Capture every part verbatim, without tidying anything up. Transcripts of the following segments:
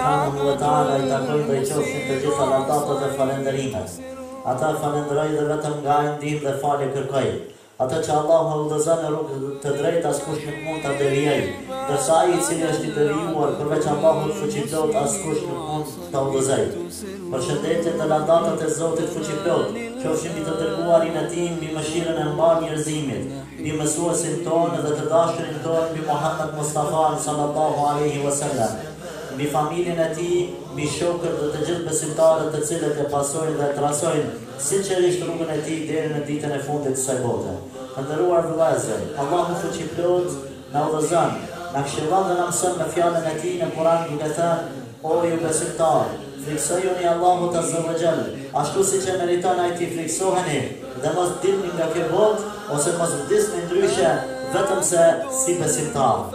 subhanahu wa ta'ala i takojnë dhe i qofshin të gjitha lavdatat dhe falenderimet. Ata falenderoj dhe vetëm nga ai ndihmë dhe falje kërkoj. Ata që Allah më udhëzon në rrugë të drejtë, askush nuk mund ta devijoj. Ndërsa ai i cili është i devijuar përveç Allahut fuqiplot, askush nuk mund ta udhëzoj. Përshëndetje të lavdatat e Zotit fuqiplot, qofshin mbi të dërguarin e tij, mbi mëshirën e mbar njerëzimit, mbi mësuesin tonë dhe të dashurin tonë, mbi Muhammed Mustafa sallallahu alaihi wasallam, mbi familjen e tij, mbi shokët dhe të gjithë besimtarët të cilët e pasojnë dhe trasojnë sinqerisht rrugën e tij deri në ditën e fundit të kësaj bote. Të nderuar vëllezër, Allahu fuqiplot na udhëzon, na këshillon dhe na mëson me fjalën e tij në Kur'an duke thënë: O ju besimtarë, friksojuni Allahut azza wa jall, ashtu siç e meriton ai të friksoheni, dhe mos dilni nga kjo botë ose mos vdisni ndryshe vetëm se si besimtar.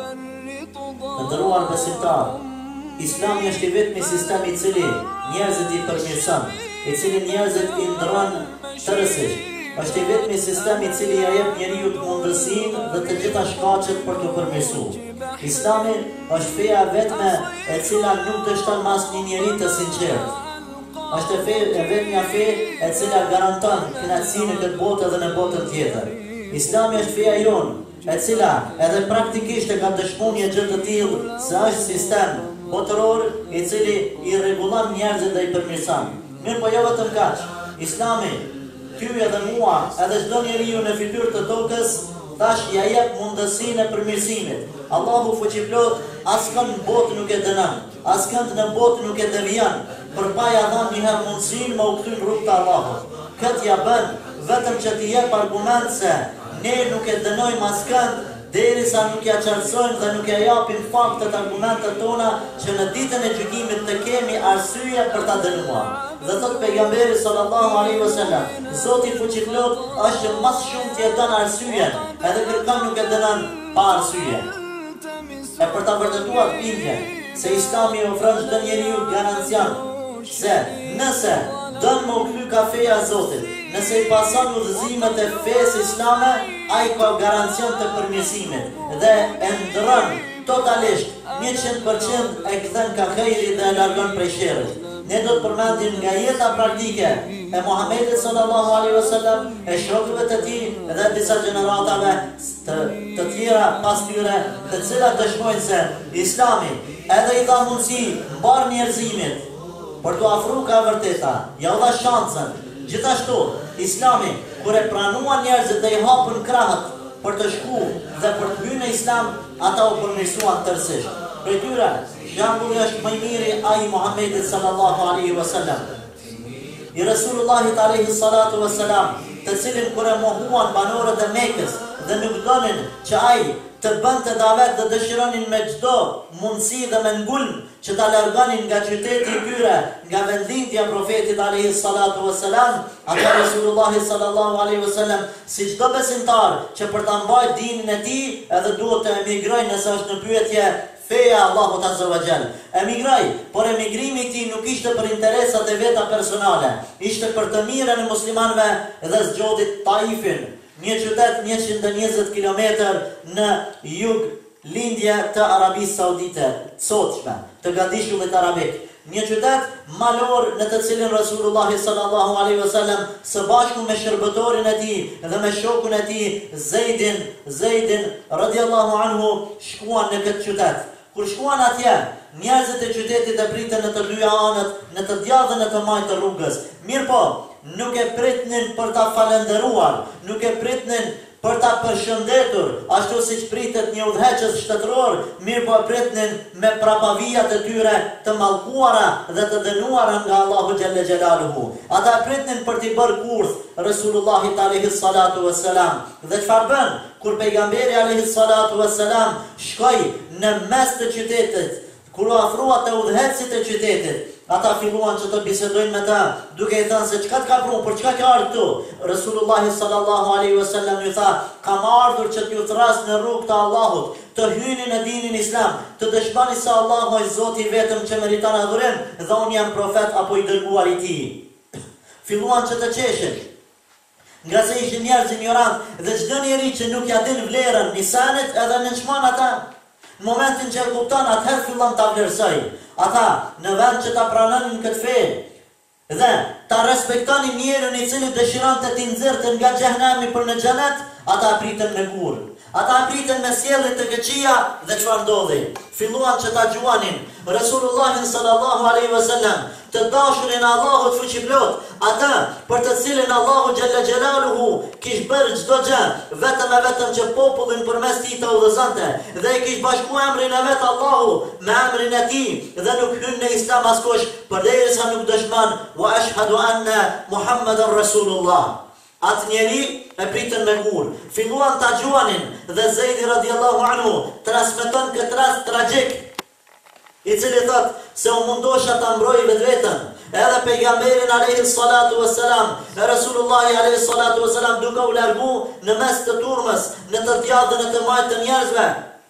Të nderuar besimtarë, Islami është i vetmi sistem i cili njerëzit i përmirëson, i cili njerëzit i ndron tërësisht. Është i vetmi sistem i cili ja jep njeriu mundësinë dhe të gjitha shkaqet për të përmirësuar. Islami është feja vetme e cila nuk dështon mas një njeri të sinqert. Është fe e vetmja fe e cila garanton kënaqësinë në këtë botë dhe në botën tjetër. Islami është feja jonë, e cila edhe praktikisht e ka dëshmuar një gjë të tillë se është sistem botëror i cili i rregullon njerëzit dhe i përmirëson. Mirë po jo vetëm kaq. Islami ty edhe mua, edhe çdo njeriu në fytyrë të tokës, tash ja jep mundësinë e përmirësimit. Allahu fuqiplot askënd në botë nuk e dënon, askënd në botë nuk e devijon, përpa ja dhan një herë mundësinë me u kthy në rrugën e Allahut. Këtë ja bën vetëm që t'i jep argument se ne nuk e dënojmë askënd derisa nuk ja qartësojmë dhe nuk ja japim faktet, argumentet tona që në ditën e gjykimit të kemi arsye për ta dënuar. Dhe thot pejgamberi sallallahu alaihi wasallam, Zoti fuqiplot është më shumë të dën arsyeën, edhe kërkon nuk e dënon pa arsye. E për ta vërtetuar bindjen se Islami ofron çdo njeriu garancion se nëse don më u kthy ka feja e Zotit, nëse i pason udhëzimet e fesë islame, ai ka garancion të përmirësimit dhe e ndron totalisht njëqind përqind e kthen ka khejri dhe e largon prej sherrit. Ne do të përmendim nga jeta praktike e Muhamedit sallallahu alaihi wasallam, e shokëve të tij dhe disa gjeneratave të, të tjera pas tyre, të cilat dëshmojnë se Islami edhe i dha mundësi mbar njerëzimit për të afruar ka vërteta, ja u dha shansën. Gjithashtu, Islami kur e pranua njerëzit dhe i hapën krahët për të shku dhe për të hyrë në Islam, ata u përmirësuan tërësisht. Për tyre, shembulli është më i miri ai Muhamedit sallallahu alaihi wasallam, i Resulullahit alaihi salatu wassalam, të cilin kur e mohuan banorët e Mekës dhe nuk donin që ai të bënte davet dhe dëshironin me çdo mundësi dhe me ngulm që ta largonin nga qyteti i tyre, nga vendlindja profetit alaihi salatu wassalam, ata Resulullahi sallallahu alaihi wasallam, si çdo besimtar që për ta mbajtur dinin e tij edhe duhet të emigrojë nëse është në pyetje feja Allahut azza wa jall. Emigroi, por emigrimi i tij nuk ishte për interesat e veta personale, ishte për të mirën e muslimanëve dhe zgjodhi Taifin, një qytet njëqind e njëzet kilometër në jug lindje të Arabisë Saudite, sotshme, të Gadishullit arabik. Një qytet malor në të cilin Rasulullahi sallallahu alaihi wasallam së bashku me shërbëtorin e tij dhe me shokun e tij Zeidin, Zeidin radiallahu anhu shkuan në këtë qytet. Kur shkuan atje, njerëzit e qytetit e pritën në të dyja anët, në të djathtë dhe në të majtë të rrugës. Mirë po, nuk e pritnin për ta falenderuar, nuk e pritnin për ta përshëndetur, ashtu siç pritet një udhëheqës shtetëror, mirë po e pritnin me prapavijat e tyre të mallkuara dhe të dënuara nga Allahu xhalla xhelaluhu. Ata pritnin për t'i bërë kurth Resulullahit alayhi salatu wassalam. Dhe çfarë bën? Kur pejgamberi alayhi salatu wassalam shkoi në mes të qytetit, kur u afrua te udhëheqësit e qytetit, ata filluan që të bisedojnë me ta, duke i thënë se çka të ka prunë, për çka ka ardhur këtu? Resulullahi sallallahu alaihi wasallam ju tha, kam ardhur që t'ju thras në rrugë të Allahut, të hyni në dinin Islam, të dëshmoni se Allahu është Zoti vetëm që meriton adhurim dhe unë jam profet apo i dërguar i tij. Filluan që të qeshin, nga se ishin njerëz ignorant dhe çdo njeri që nuk ja din vlerën insanit edhe nënçmon ata. Në momentin që e kupton, atëherë fillon ta vlerësoj. ata në vend që ta pranonin këtë fe dhe ta respektonin njerën i cili dëshiron të t'i nxjerrte nga xhehenami për në xhenet, ata pritën me gur. Ata pritën me sjellje të këqija dhe çfarë ndodhi? Filluan që ta gjuanin Resulullahin sallallahu alaihi wasallam, të dashurin e Allahut fuqiplot, ata për të cilin Allahu xhalla xjalaluhu kish bërë çdo gjë vetëm e vetëm që popullin përmes tij të udhëzonte dhe i kish bashkuar emrin e vet Allahu me emrin e tij dhe nuk hyn në Islam askush përderisa nuk dëshmon wa ashhadu anna Muhammadan Rasulullah. Atë njeri e pritën me gur. Filluan ta gjuanin dhe Zejdi radiallahu anhu transmeton këtë rast tragjik, i cili thot se u mundosha ta mbroj vetveten. Edhe pejgamberin alayhi salatu wassalam, e Resulullahi alayhi salatu wassalam duke u largu në mes të turmës, në të djadën e të majtë të njerëzve,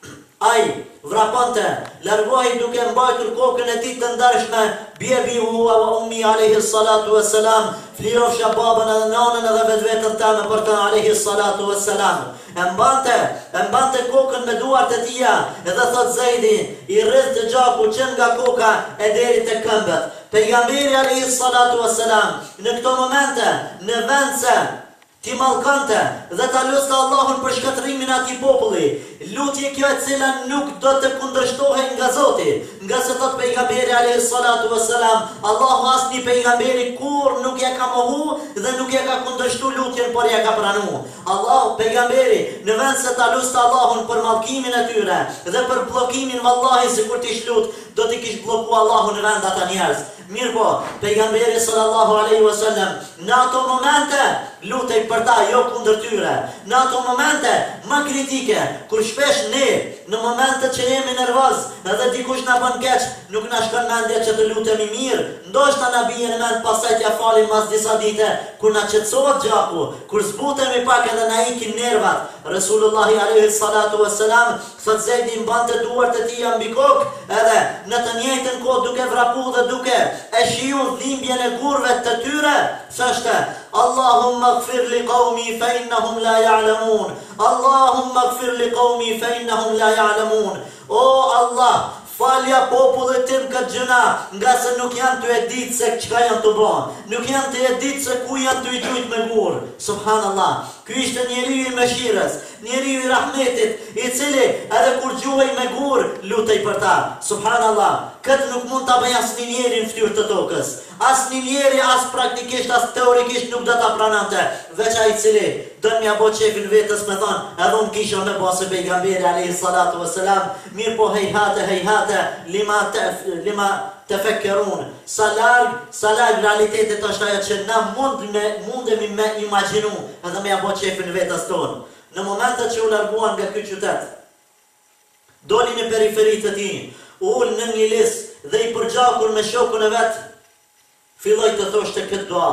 ai vrapante, largohej duke mbajtur kokën e tij të ndarshme, bjebi huwa wa ummi alayhi salatu wassalam, flirofsha babën edhe nanën edhe vetveten teme për të alayhi salatu wassalam. E mbante, e mbante kokën me duart e tia, edhe thot Zejdi, i rreth të gjaku që nga koka e deri të këmbët. Pejgamberi alayhi salatu wassalam, në këto momente, në vend se ti mallkante dhe ta lutte Allahun për shkatërimin e atij populli, lutje kjo e cila nuk do të kundërshtohej nga Zoti, nga se thot pejgamberi alayhi salatu wassalam, Allahu asnjë pejgamberi kur nuk ja ka mohu dhe nuk ja ka kundërshtuar lutjen, por ja ka pranuar. Allahu pejgamberi në vend se ta lutte Allahun për mallkimin e tyre dhe për bllokimin, vallahi sikur ti shlut, do t'i kish bllokuar Allahu në vend ata njerëz. Mirë po, pejgamberi sallallahu alaihi wasallam në ato momente lutej për ta, jo kundër tyre. Në ato momente më kritike, kur shpesh ne në momente që jemi nervoz, edhe dikush na bën keq, nuk na shkon mendja që të lutemi mirë. Ndoshta na bie në mend pastaj t'ia falim mas disa dite, kur na qetësohet gjaku, kur zbutemi pak edhe na ikin nervat. Resulullahi alaihi salatu wassalam thot Zejdi mbante duart e tij mbi kokë, edhe në të njëjtën kohë duke vrapu dhe duke e shiu dhimbjen e gurve të tyre, thoshte Allahumma ighfir li qaumi fa innahum la ya'lamun. Allahumma ighfir li qaumi fa innahum la ya'lamun. O Allah, falja popullit tim këtë gjëna, nga se nuk janë të e ditë se çka janë të bën, nuk janë të e ditë se ku janë të i gjujt me gur. Subhanallah, ky ishte njeriu i mëshirës, njeriu i rahmetit, i cili edhe kur gjuhej me gur, lutej për ta. Subhanallah, këtë nuk mund ta bëj asnjë njeri në fytyrë të tokës. Asnjë njeri as praktikisht as teorikisht nuk do ta pranonte, veç ai i cili do m'ia bë çefin vetes me thon, edhe unë kisha me bose pejgamberi alayhi salatu wassalam, mirë po hejhate hejhate lima tef, lima tefekkerun. Sa larg, sa larg realitetet është ajo që na mund me mundemi me imagjinu, edhe me ia bë çefin vetes tonë. Në momentet që u larguan nga ky qytet, doli në periferi të tij, ul në një lis dhe i përgjakur me shokun e vet, filloi të thoshte këtë dua.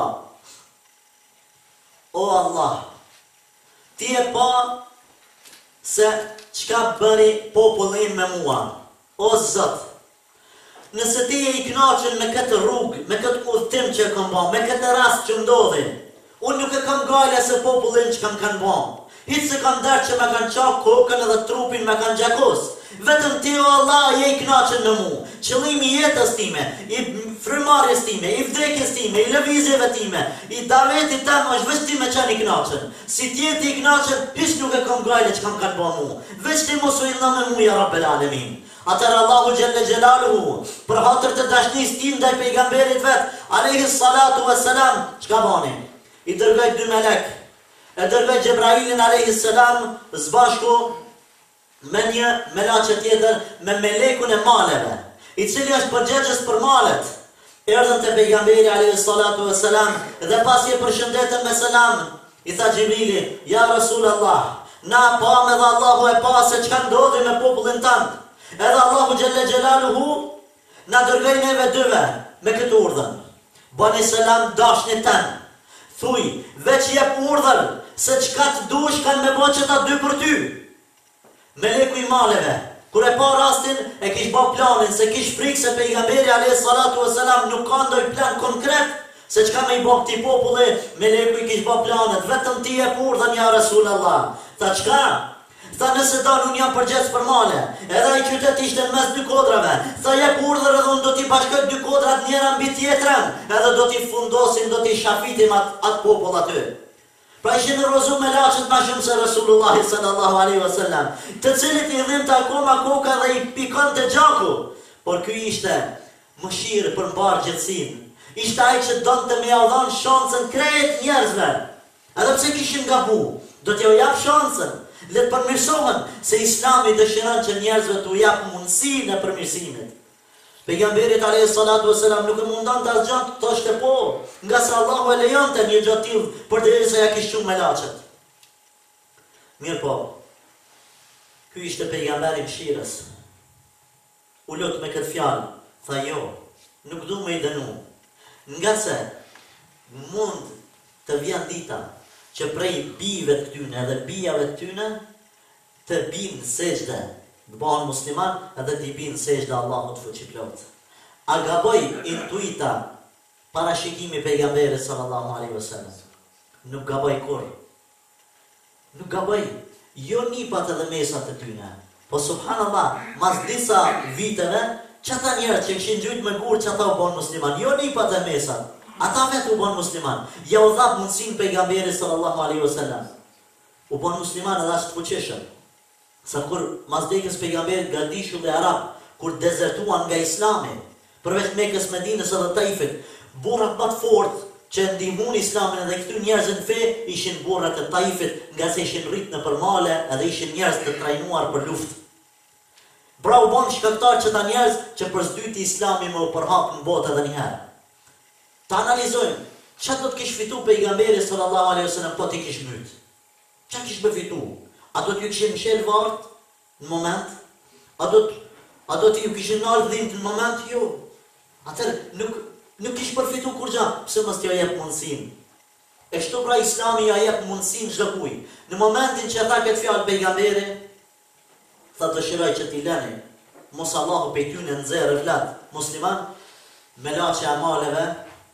O Allah, ti e pa se çka bëri populli me mua. O Zot, nëse ti je i kënaqur me këtë rrugë, me këtë udhtim që kam bën, me këtë rast që ndodhi, unë nuk e kam gale se popullin që kam kanë bën. Hiç se kam darë që me kanë qak kokën edhe trupin me kanë gjakos. Vetëm ti o Allah je i kënaqur me mua. Qëllimi i jetës time, i frymarrjes time, i vdekjes time, i lëvizjeve time, i davetit tam është veç ti me qenë i kënaqur. Si ti je i kënaqur, hiç nuk e kam gale që kam kanë bën mua. Veç ti mos u illa me mua ya Rabbel Alamin. Atër Allahu Gjelle Gjelaluhu, për hatër të dashnis tim ndaj pejgamberit vet, alayhi salatu wassalam, çka bani? I dërgoj dy melek, e dërgoj Gjebrailin alayhi salam zbashku me një melaqe tjetër, me melekun e maleve, i cili është përgjegjës për malet. Erdhën te pejgamberi alayhi salatu wassalam dhe pasi e përshëndetën me selam, i tha Gjibrili, ja Rasulallah, na pa me dhe Allahu e pa se çka ndodhi me popullin tanë. Edhe Allahu Gjelle Gjelaluhu na dërgoj neve dyve me këtë urdhën. Bani selam dashnit tanë. Thuj, veç jep urdhër se çka të dush kanë me bo që ta dy për ty. Meleku i maleve, kur e pa rastin, e kish ba planin, se kish frikë se pejgamberi alayhi salatu wassalam nuk ka ndoj plan konkret, se çka me i bo këti populli, meleku i kish ba planet, vetëm ti jep urdhën ja Rasulallah. Tha çka? Tha nëse dan unë jam përgjes për male. Edhe ai qytet ishte në mes dy kodrave. Tha jep urdhër edhe unë do t'i bashkoj dy kodrat njëra mbi tjetrën. Edhe do t'i fundosim, do t'i shafitim atë at popull aty. Pra ishin rozu me laqët ma shumë se Rasulullahi sallallahu alaihi wasallam, të cilit i dhim të akoma koka dhe i pikon të gjaku. Por ky ishte mëshirë për mbarë gjithësin. Ishte ai që donë të me audhon shansën krejt njerëzve. Edhe pse kishin gabu, do t'jo jap shansën, le të përmirësohen, se Islami dëshiron që njerëzve t'u jap mundësinë e përmirësimit. Pejgamberit alayhi salatu wasalam nuk e mundon të asgjë, thoshte po, nga se Allahu e lejonte një gjë të tillë përderisa ja kishte shumë me laçet. Mirë po. Ky ishte pejgamberi i mëshirës. U lut me këtë fjalë, tha jo, nuk du me i dënu. Nga se mund të vjen dita që prej bijve të këtyne edhe bijave të tyne të binë sejdë, të bëhen musliman edhe t'i binë sejdë Allahut fuqiplot. A gaboj intuita parashikimi pejgamberit sallallahu alaihi wasallam? Nuk gaboj kur. Nuk gaboj. Jo nipat edhe mesat e tyne. Po subhanallah, mas disa viteve, qëta njerët që këshin gjujt me kur që ata u bon musliman, jo nipat e mesat, ata vetë u bon musliman. Ja u dhap mundësin pejgamberit sallallahu alaihi wasallam. U bon musliman edhe ashtë të fuqishëm. Sa kur masdekës pejgamberit Gadishu dhe Arab, kur dezertuan nga Islami, përveç Mekës, Medinës edhe Taifit, burrat më të fortë që ndihmun Islamin edhe këtu njerëzën fe, ishin burrat e Taifit, nga se ishin rrit në përmale edhe ishin njerëz të trajnuar për luftë. Pra u bon shkaktar që ta njerëz që përzdyti Islami më u përhap në botë edhe njëherë. Ta analizojmë, çfarë do të kish fitu pejgamberi sallallahu alaihi wasallam po ti kish myt? Çfarë kish befitu? A do t'ju kishin mshel vart në moment? A do a do t'ju kishin nalë dhimt në moment? Jo. Atëherë nuk nuk kish përfitu kur gja, pse mos t'ja jep mundësinë. E kështu pra Islami ja jep mundësinë çdo kujt. Në momentin që ata këtë fjalë pejgamberi, tha dëshiroj që t'i lëni, mos Allahu pe tyne nxerrë vlat musliman, me laçe amaleve,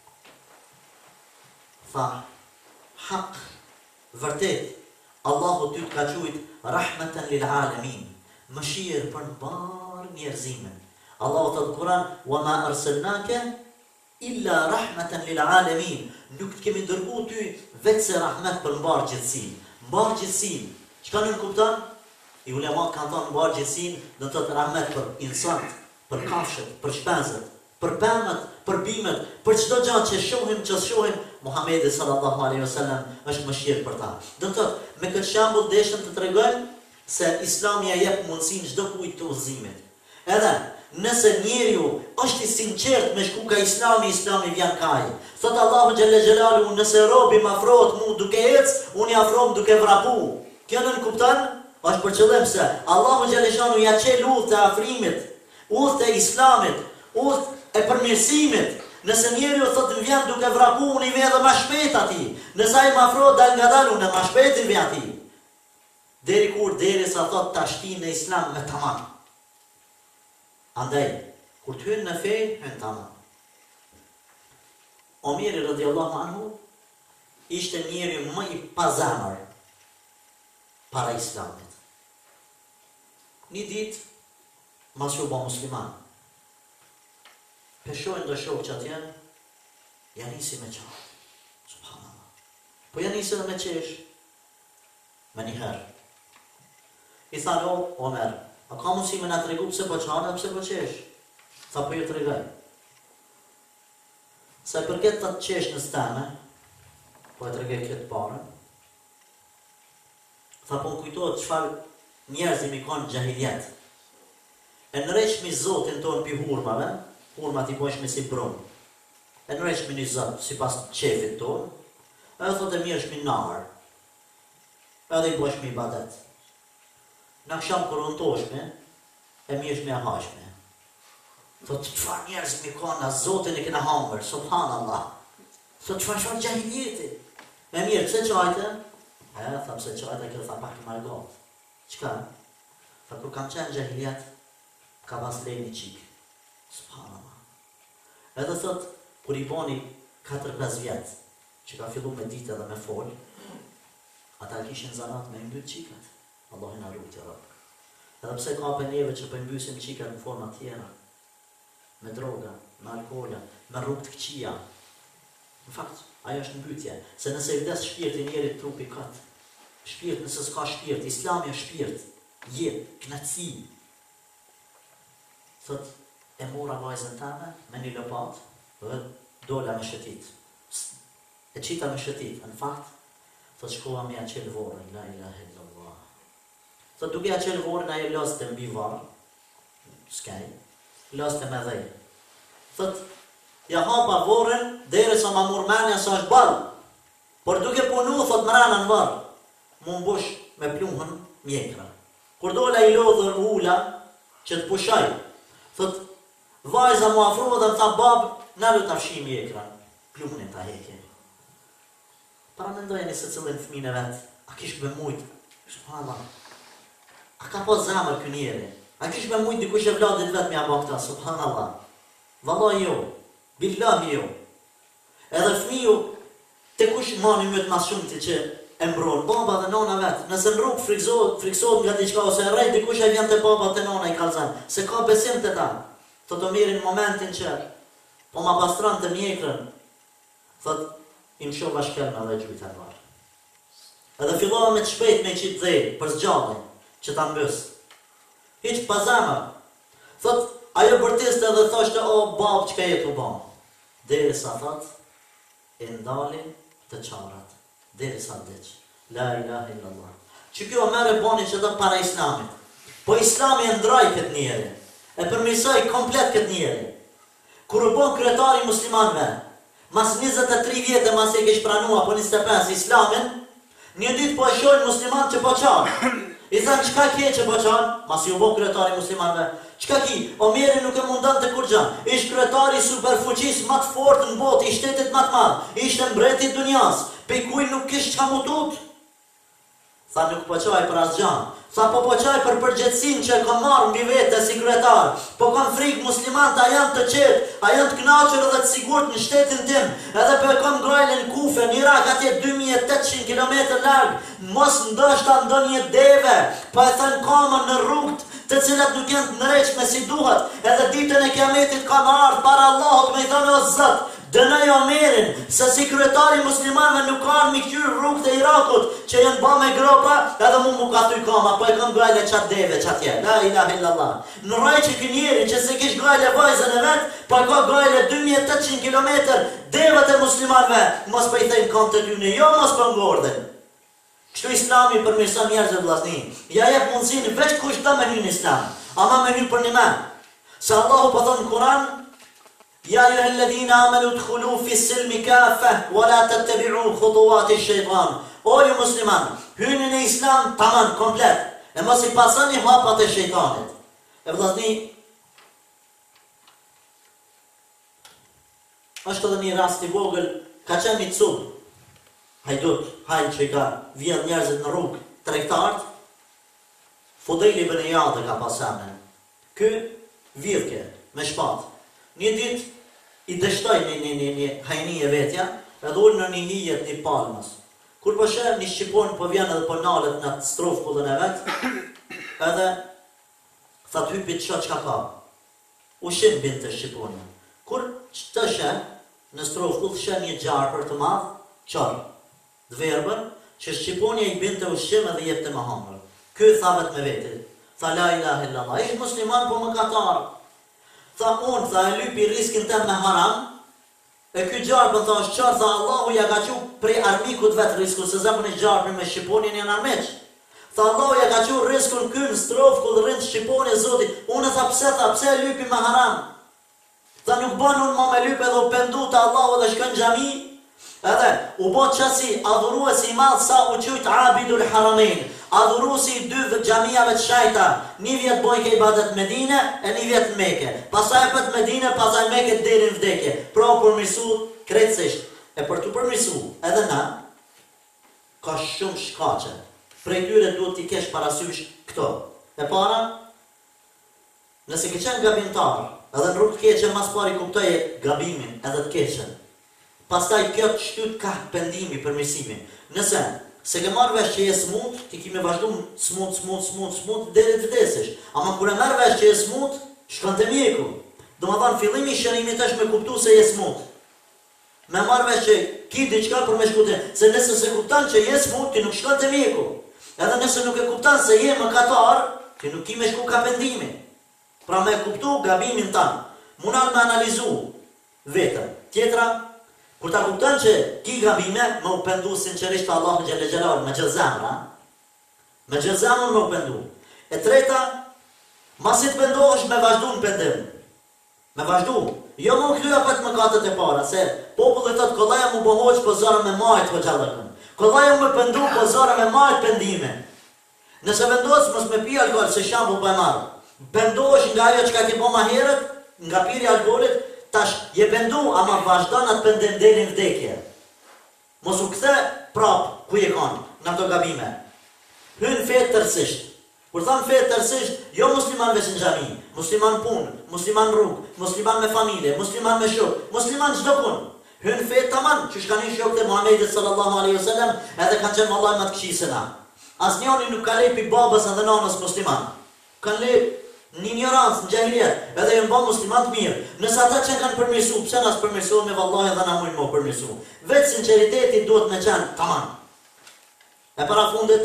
tha hak, vërtet, Allahu ty të ka qujt rahmeten lil alamin, mëshirë për në barë njerëzimin. Allahu të të Kur'an, wa ma arsalnake illa rahmeten lil alamin, nuk të kemi dërgu ty vetë se rahmet për në barë gjithësin. Në barë gjithësin, që ka në në kuptan? I ulemat kanë thonë në barë gjithësin, dhe të të rahmet për insant, për kafshët, për shpenzët, për pemët, për bimet, për çdo gjë që shohim, që shohim, Muhamedi sallallahu alaihi wasallam është mëshirë për ta. Do të thotë, me këtë shembull deshëm të tregojmë se Islami ja jep mundësinë çdo kujt të udhëzimit. Edhe nëse njeriu është i sinqert me shku ka Islami, Islami vjen kaj. Thot Allahu xhalla xhelalu, nëse robi më afrohet mu duke ecë, unë i afrohem duke vrapu. Kjo nën kupton? Është për qëllim se Allahu xhalla xhelalu ja çel udhë të afrimit, udhë të Islamit, udhë e përmirësimit. Nëse njeriu thotë më vjen duke vrapu, unë i vjen edhe më shpejt atij. Nëse ai më afrohet dal ngadal, unë më shpejt i vjen atij. Deri kur derisa thotë ta shtin në Islam me tamam. Andaj, kur të hyn në fe, hyn tamam. Omeri radhiyallahu anhu ishte njeriu më i pazemër para Islamit. Një ditë, mas që u bë musliman, peshojnë do shokë që atjen, janë nisi me qarë. Subhanallah. Po janë nisi dhe me qesh. Me njëherë. I tha no, Omer, a ka mundësi me nga të regu pëse po qarë dhe pëse po qesh? Tha po ju të regaj. Se përket të të qesh në steme, po e të regaj këtë pare, tha po në kujtojtë qëfar njerëzim i konë gjahiljet. E në reshmi zotin tonë pi hurmave, hurmat i bojshme si brunë. E në reshmi një zotë, si pas qefit tonë, edhe thot e mirë shmi narë, edhe i bojshme i badet. Në kësham kër unë toshme, e mirë shmi a hashme. Thot qëfar njerëzim i konë, a zotin e kena hangër, subhanallah. Thot qëfar shfar gjahiljeti. Me mirë, pëse qajte? E, tha pëse qajte, kjo tha pak i margot. Qka? Tha kur kam qenë gjahiljet, ka pas lejnë i qikë. Subhanallah. Edhe thot, kur i boni katër pesë vjetë, që ka fillu me ditë edhe me folë, ata kishin zanat me mbyt qikat. Allah na rrugë të rrëpë. Edhe pse ka për neve që përmbysim qika në forma tjera, me droga, me alkohola, me rrugë të këqia. Në fakt, ajo është mbytje, se nëse i vdes shpirti njerit trupi këtë, shpirt nëse s'ka shpirt, islami është shpirt, jetë, knatësi. Thot, e mora vajzën teme me një lopat, dhe dola me shëtit. E qita me shëtit, në fakt, thot shkova me ja qelë vorën, la ilahe illallah. Thot duke ja qelë vorën, ajo laste mbi varë, s'kaj, laste me dhej. Thot, ja hapa vorën, dhere sa ma murmenja sa është balë, por duke punu, thot mrena në varë, mu mbush me pluhën mjekra. Kur dola i lodhër ula, që të pushaj, thot, vajza mu afru dhe më tha babë, në du të afshim mjekra, pluhën e ta heke. Para me ndojeni se cëllin fëmine vetë, a kish me mujtë, shpama, a ka po zamër kë njeri, a kish me mujtë dikush e vladit vetë me abo këta, subhanallah. Vallaj jo, billahi jo. Edhe fëmiju, te kush mani mëtë mas shumë të që e mbronë, baba dhe nona vetë, nëse në rrugë friksohet nga diqka, ose e rejt, dikush e vjen të baba të nona i kalzan, se ka besim të ta, të të mirin momentin që, po ma pastran të mjekrën, thët, im shova shkelma dhe gjujt e varë. Edhe fillova me të shpejt me qitë dhej, për zgjallin, që ta mbës. Hiq pa zemër. Thot, ajo bërtiste dhe thoshte, o, babë, që ka jetë u banë? Deri sa thot, e ndalin të qarat. Deri sa dheq. La ilahe illallah. Që kjo mere bani që dhe para islamit. Po islami e ndraj këtë njeri. E përmisoj komplet këtë njeri. Kur u bon kryetari muslimanve, mas njëzet e tri vjetë mas e kesh pranua po njëzet e pesë islamin, një ditë po e shojnë musliman që po qanë. I thënë, qka kje që po qanë? Mas ju bo kryetari muslimanve. Qka ki? Omeri nuk e mundan të kur gjanë. Ish kryetari superfuqis më të fort në botë, i shtetit më të madhë, ishte mbretit dunjas, pe kuj nuk kish qa mutut. Tha nuk po qaj për asë gjanë. Tha po po qaj për përgjëtsin që e ka marrë mbi vete si kryetar. Po kam frikë muslimant, a janë të qetë, a janë të knaqër dhe të sigurt në shtetin tim. Edhe për e kam grajle në Kufe, në Irak, atje dy mijë e tetëqind kilometrë largë, mos ndoshta ndo një deve, po e thënë kamën në rrugët, të cilat nuk janë të nëreqme si duhet, edhe ditën e kiametit ka në ardhë para Allahot me i thënë o zëtë, dënaj Omerin, se si kryetari muslimanve nuk kanë mi këqyrë rrugët e Irakut, që janë ba me gropa, edhe mu mu ka thuj kama, po e kam gajle qatë deve qatje, la ilahe illallah. Në raj që kënjeri që se kish gajle vajzën e vetë, po e ka gajle dy mijë e tetëqind kilometrë devet e muslimanve, mos për i thejmë kam të lyne, jo mos për ngordin. Kështu islami përmirëson njerëzve vllazni, ja jep mundësin veç kush të me hynë islam, ama me hynë për një men. Se Allahu po thonë në Kur'an, ja ju e ledhina amelu të khulu fi silmi kafe, wa la të të biru khutuati shëjtan. O ju musliman, hynë në islam taman, komplet, e mos i pasani hapat e shëjtanit. E vllazni, është edhe një rast i vogël, ka qenë një cub, hajdut, hajnë që i ka vjen njerëzit në rrugë, tregtartë, Fudejli ibn Iyad ka pasame. Ky vjedhke me shpatë. Një dit i dështoj një, një, një, një hajnije vetja, edhe ullë në një hijet një palmës. Kur po shem një shqipon po vjen edhe po nalet në strofë kullën e vetë, edhe thët hypit qa qka ka. Ushim binte të shqiponja. Kur që të shem, në strofë kullë shem një gjarë për të madhë, qarë, dverbër, që shqiponja i binte ushim edhe jep të më hamër. Ky thavet me vetit. Tha la ilahe illallah. Ishtë musliman po më katarë. Tha unë, tha e lypi riskin tem me haram, e ky gjarë për tha është qarë, tha Allahu ja ka qu prej armikut vetë risku, se zemën i gjarë për me Shqiponin janë armeq. Tha Allahu ja ka qu riskun ky në strofë ku dhe rindë Shqiponin zotit. Unë tha pse, tha pse e lypi me haram. Tha nuk ban unë ma me lypi edhe u pendu të Allahu dhe shkën gjami, edhe u bot qasi adhuruesi i madhë sa u qujt Abidul Haramin. Adhurusi i dy gjamiave të shajta, një vjetë bojke i badet Medine, e një vjetë Meke. Pasaj pët Medine, pasaj Meke të derin vdekje. Pra përmirësu krejtësisht. E për të përmirësu, edhe na, ka shumë shkache. Prej tyre duhet t'i kesh parasysh këto. E para, nëse ke qenë gabimtar, edhe në rrugë të keqen, mas pari kuptoje gabimin edhe të keqen. Pastaj kjo të shtyt ka pendimi, përmirësimin. Nëse Se ke marrë vesh që je smut, ti ki me vazhdu smut, smut, smut, smut, deri të vdesësh. Ama kur e merr vesh që je smut, shkon te mjeku. Domethënë fillimi i shërimit është me kuptu se je smut. Me marrë vesh që ki diçka për me shkute, se nëse se kupton që je smut, ti nuk shkon te mjeku. Edhe nëse nuk e kupton se je mëkatar, ti nuk ki me shku ka pendimi. Pra me kuptu gabimin tanë. Munal me analizu vetëm. Tjetra, kur ta kupton që ki gabime, me u pendu sinqerisht të Allahu xhelle xhelal, me gjithë zemra, me gjithë zemrën me u pendu. E treta, masi të pendohesh me vazhdu në pendim. Me vazhdu. Jo më klya për të mëkatet e para, se populli thotë kollaja mu bohoq po zara me majt hoxhallakën. Kollaja mu pendu po zara me majt pendime. Nëse vendos mos me pi alkool, se shambull po e marr. Pendohesh nga ajo çka ke bë më herët, nga pirja e alkoolit, tash je pendu, ama vazhdon atë pendim deri në vdekje. Mos u kthe prap ku je kanë, nga to gabime. Hyn fe tërësisht. Kur tham fe tërësisht, jo musliman veç në xhami, musliman punë, musliman rrugë, musliman me familje, musliman me shok, musliman çdo punë. Hyn fe tamam, që shkani shokët e Muhamedit sallallahu alaihi wasallam, edhe kanë qenë vallahi më të këqijsëna. Asnjëri nuk ka lej pi babës edhe nanës musliman. Kanë lej në ignorancë, në gjahiliet, edhe jënë ba muslimat mirë. Nëse ata që kanë përmirësu, pse nësë përmirësu me vallahi dhe na mujnë më përmirësu. Vetë sinceriteti duhet me qenë tamam. E para fundit,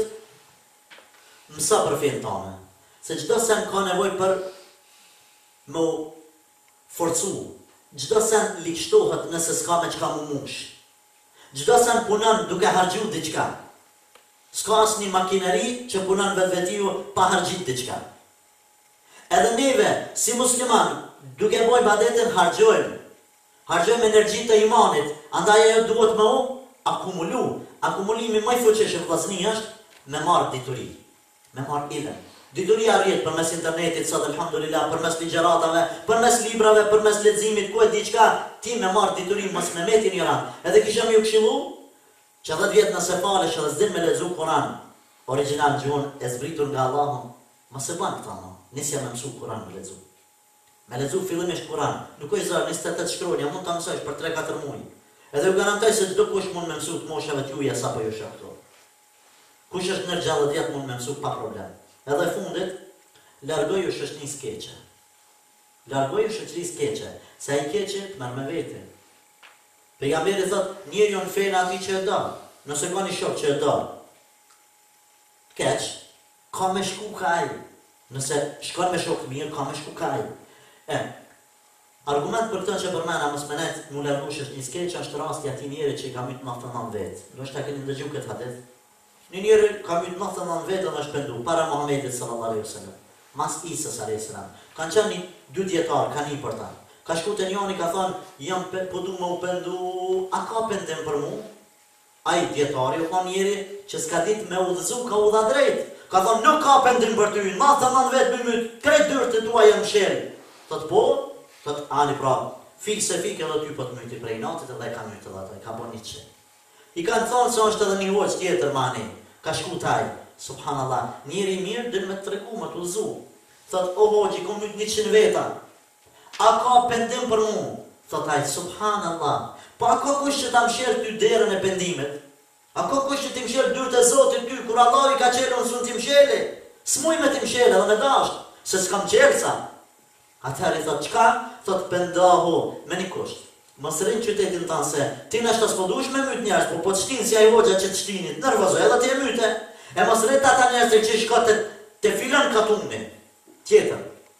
mësa për fejnë tane. Se gjdo sen ka nevoj për më forcu. Gjdo sen likshtohet nëse s'ka me qka mu mush. Gjdo sen punon duke hargju diqka. S'ka as një makineri që punon vetë vetiju pa hargjit diqka. Edhe neve, si musliman, duke boj badetin hargjojmë, hargjojmë energjit të imanit, andaj e duhet me u akumulu. Akumulimi më i fuqishëm vllazni është me marrë dituri, me marrë ilm. Dituria rrihet përmes internetit, sot alhamdulillah, përmes ligjeratave, përmes librave, përmes leximit, ku e diçka, ti me marrë dituri mos me metin ignorant. Edhe kisha më u këshillu që dhjetë vjet nëse falesh edhe s'din me lexu Kur'an, origjinal gjuhën e zbritur nga Allahu, mos e bën këtë. Nisja me mësu Kur'an me lexu. Me lexu fillimisht Kur'an. Nuk është zor njëzet e tetë shkronja, mund ta mësosh për tre katër muaj. Edhe u garantoj se çdo kush mund me mësu të moshave t'juja sapo ju shoh këto. Kush është në gjallë vjet mund me mësu pa problem. Edhe fundit, largoju shoqërisë keqe. Largoju shoqërisë keqe, se ai keqe të merr me vete. Pejgamberi thotë, njeriu në fen aty që e do. Nëse ka një shok që e do, keq, ka me shku kaj. Nëse shkon me shok të mirë, ka me shku kaj. E, argument për këtë që përmena mos menet mu largu shoqërisë keqe është rasti ati njeri që i ka mytë noftë nëntë vetë. Do është ta keni ndëgju këtë hadith. Një njeri ka mytë noftë nëntë vetë dhe është pendu, para Muhamedit sallallahu alaihi wasallam. Mas Isës alaihi salam. Kanë qenë një dy djetarë, kanë një për ta. Ka shku të njoni, ka thonë, jam po du me u pendu, a ka pendim për mu? Ai djetari, u ka njeri që s'ka dit me udhëzu, ka udha drejt. Ka thonë, nuk ka pendim për ty, noftë nëntë vetë me mytë, krejt dyrë të tua jenë shelë. Thotë po, thotë ani pra, fikë se fikë edhe ty po të myti prej natit edhe ka mytë edhe ato, ka bo një që. I kanë thonë se është edhe një hoqë tjetër mani, ka shku taj, subhanallah, njeri mirë dhe me të tregu, me të uzu. Thotë, o hoqë, i kom mytë një qënë veta, a ka pendim për mu? Thotë aj, subhanallah, pa a ka kush që ta mshelë ty derën e pendimit? A ka kush që ti mshelë dyrët e Zotit ty, kur Allah i ka qelë unë sun ti mshelë? S'muj me ti mshelë edhe me dashtë, se s'kam qelë sa. Atëherë i thotë, qka? Thotë, pendahu, me një kusht. Mos rrinë qytetin tanë se, ti në është të spodush me mytë njerës, po po të shtinë si a i hoxha që të shtinit, nërvëzoj, edhe ti e myte. E mos rrinë ata njerës të që shka të, të filan katumi. Tjetër.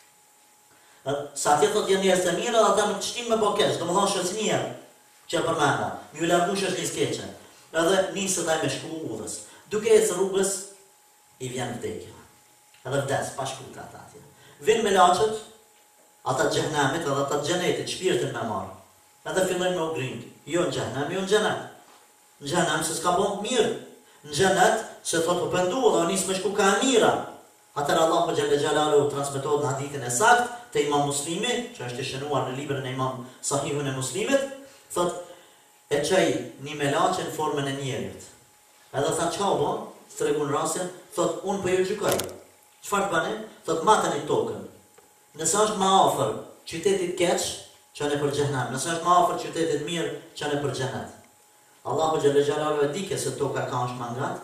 Sa tjetër të jenë njerës të mirë, edhe ata nuk të shtinë me po kesh, do më thonë shëtë njerë, që përmenda, mjë largu shoqërisë keqe. Edhe nisë taj me shku udhës. Duke e cë rrugës, i vjen vdekja. Edhe vdes, pa shkuta ata atje. Vinë me laqët, ata të gjehnemit edhe ata të gjenetit, shpirtin me marë. Edhe fillojnë me u grindë. Jo në gjehnem, jo në gjenet. Në gjenem se s'ka bon mirë. Në gjenet se thot u pendu dhe nisë me shku ka e mira. Atër Allahu xhelle xhelalu u transmetohet në hadithin e sakt të Imam Muslimi, që është i shënuar në librën e Imam Sahihun e Muslimit, thot e qaj një melaqe në formën e njerit. Edhe tha qa bo, së të regun rasin, thot unë për ju gjykoj. Qfar të bane? Thot matën i tokën. Nëse është ma afer qytetit keq, që në për gjehnem. Nëse është ma afer qytetit mirë, që në për gjenet. Allahu xhelle xhelalu e dike se toka ka është mangat,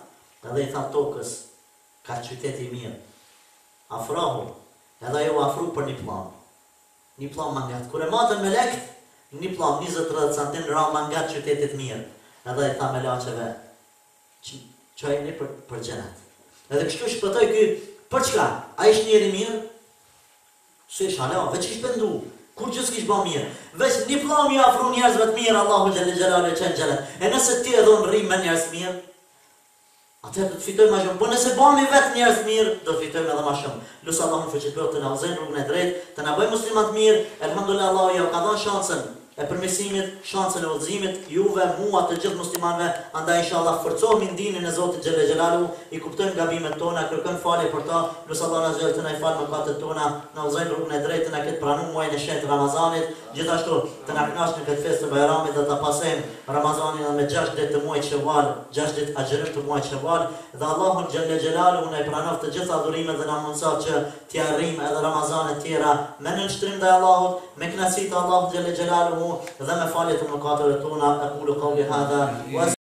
Edhe i tha tokës, ka qyteti mirë. Afrohu, edhe ju afru për një plan. Një plan mangat. Kure matën me lekt, një plan njëzet tridhjet santim ra mangat qytetit mirë. Edhe i tha me laqeve, qajni për, për gjenet. Edhe kështu shpëtoj ky, për çka? A ish njeri mirë? Së ish hala, veç ish pëndu. Kur që s'kish ba mirë? Veç një plan ju afru njerëzve të mirë, Allahu Gjelle Gjelalu e qenë gjenet. E nëse ti edhe unë rrim me njerëz mirë, atëherë do të fitojmë ma shumë. Po nëse bami vetë njerëz mirë, do të fitojmë edhe ma shumë. Lusë Allahun fëqitbër të na uzejnë rrugën e drejtë, të na bëjmë muslimat mirë. Elhamdulillah, Allahu ja ka dhënë shansën e përmirësimit, shansën e udhëzimit, juve, mua, të gjithë muslimanëve. Andaj inshallah forcohemi në dinin e Zotit Xhelle Xhelalu, i kuptojmë gabimet tona, kërkojmë falje për ta. Lusë Allah na zgjidhë të na i falë mëkatet tona, na udhëzojë rrugën e drejtë, të na ketë pranuar muajin e shenjtë Ramazanit, gjithashtu të na kënaqë në këtë festë të Bajramit dhe ta pasojmë Ramazanin me gjashtë ditë të muajit Shawwal, gjashtë ditë agjërim të muajit Shawwal, dhe Allahu Xhelle Xhelalu na i pranon të gjitha adhurimet dhe na mundësat që t'i arrijmë edhe Ramazane të tjera me nënshtrim ndaj Allahut, me kënaqësi të Allahut Xhelle Xhelalu dhe me falje të mëkateve tona. Aqulu qawli hadha wa